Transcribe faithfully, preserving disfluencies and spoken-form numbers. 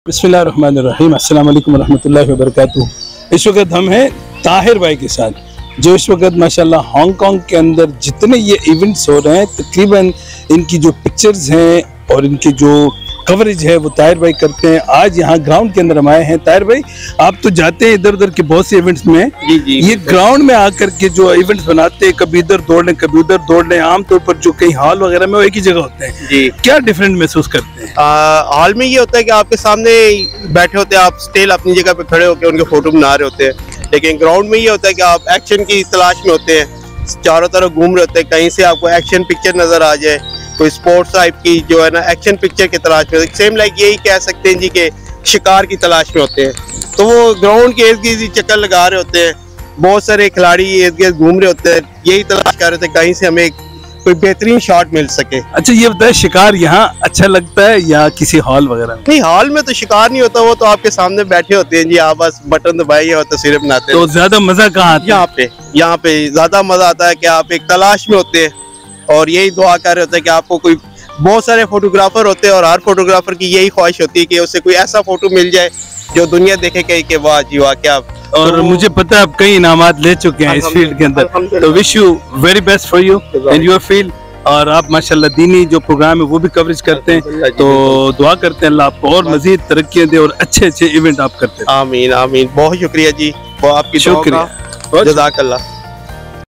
बिस्मिल्लाहिर्रहमानिर्रहीम, अस्सलाम वालेकुम रहमतुल्लाहि व बरकातुहू। इस वक्त हम हैं ताहिर भाई के साथ, जो इस वक्त माशाल्लाह हांगकांग के अंदर जितने ये इवेंट्स हो रहे हैं तकरीबन इनकी जो पिक्चर्स हैं और इनकी जो कवरेज है वो ताहिर भाई करते हैं। आज यहाँ ग्राउंड के अंदर हम आए हैं। ताहिर भाई, आप तो जाते हैं इधर उधर के बहुत से इवेंट्स में, जी जी ये ग्राउंड में आकर के जो इवेंट्स बनाते हैं, कभी इधर दौड़ लें कभी उधर दौड़ लें, आमतौर पर जो कई हॉल वगैरह में वो एक ही जगह होते हैं, जी क्या डिफरेंट महसूस करते हैं? हॉल में ये होता है कि आपके सामने बैठे होते हैं, आप स्टिल अपनी जगह पे खड़े होकर उनके फोटो बना रहे होते हैं, लेकिन ग्राउंड में ये होता है कि आप एक्शन की तलाश में होते हैं, चारों तरफ घूम रहे होते हैं, कहीं से आपको एक्शन पिक्चर नजर आ जाए, कोई स्पोर्ट्स टाइप की जो है ना एक्शन पिक्चर की तलाश में, सेम लाइक यही कह सकते हैं जी के शिकार की तलाश में होते हैं। तो वो ग्राउंड के इर्द गिर्द चक्कर लगा रहे होते हैं, बहुत सारे खिलाड़ी इर्द गिर्द घूम रहे होते हैं, यही तलाश कर रहे थे कहीं से हमें कोई बेहतरीन शॉट मिल सके। अच्छा, ये बताए शिकार यहाँ अच्छा लगता है या किसी हॉल वगैरह में? नहीं, हॉल में तो शिकार नहीं होता, वो तो आपके सामने बैठे होते हैं जी, आप बस बटन दबाइए और तस्वीरें बनाते हैं। तो ज्यादा मजा कहाँ आता है? यहाँ पे यहाँ पे ज्यादा मजा आता है कि आप एक तलाश में होते हैं और यही दुआ कर रहे होते हैं कि आपको कोई, बहुत सारे फोटोग्राफर होते हैं और हर फोटोग्राफर की यही ख्वाहिश होती है कि उसे कोई ऐसा फोटो मिल जाए जो दुनिया देखे कहीं के वाह जी वाह क्या। और तो मुझे पता है आप कई इनामात ले चुके हैं इस फील्ड के अंदर, तो wish you very best for you and your field. और आप माशाल्लाह दीनी जो प्रोग्राम है वो भी कवरेज करते हैं, तो दुआ करते हैं अल्लाह आपको और मजीद तरक्की दे और अच्छे अच्छे इवेंट आप करते हैं। आमीन आमीन, बहुत शुक्रिया जी, आपकी शुक्रिया, जज़ाकल्लाह।